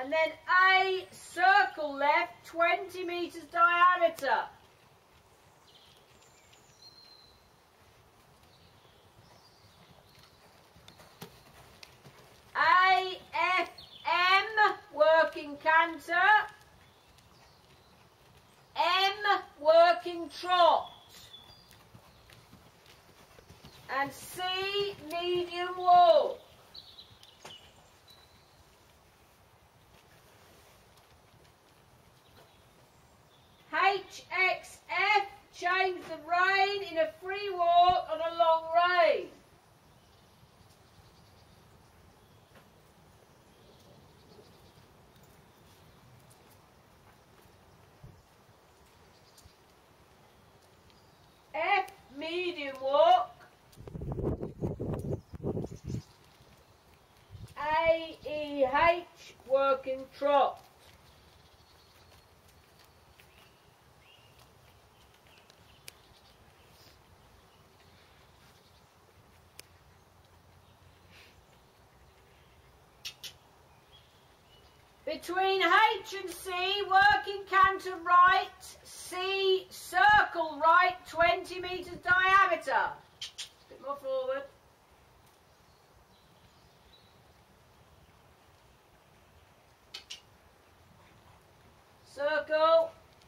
And then A, circle left, 20 metres diameter. A, F, M, working canter. M, working trot. And C, medium walk. HXF, change the rein in a free walk on a long rein. F, medium walk. A, E, H, working trot. Between H and C, working canter right, C, circle right, 20 metres diameter. A bit more forward. Circle.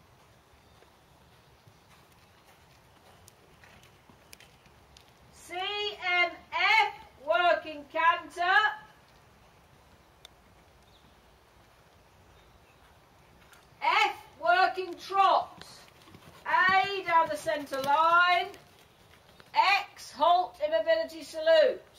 C, M, F, working canter. F, working trot. A, down the centre line. X, halt, immobility salute.